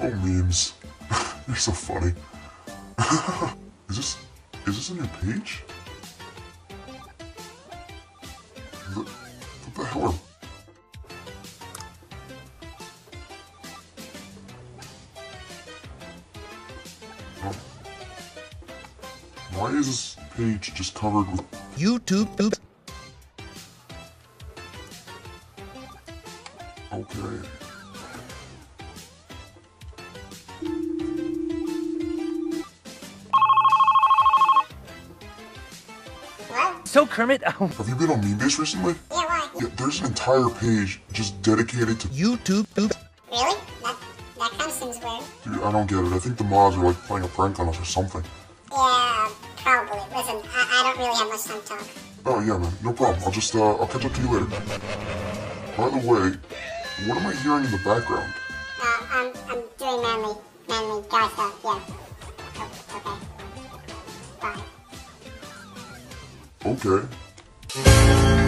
Oh, memes. You're so funny. Is this a new page? What the hell are... Why is this page just covered with YouTube? Okay. So Kermit, Have you been on Memebase recently? Yeah, why? Yeah, there's an entire page just dedicated to... YouTube. Really? That kind of seems weird. Dude, I don't get it. I think the mods are like playing a prank on us or something. Yeah, probably. Listen, I don't really have much time to talk. Oh yeah, man. No problem. I'll just, I'll catch up to you later. By the way, what am I hearing in the background? I'm doing manly guy stuff, yeah. Oh, okay. Bye. Okay.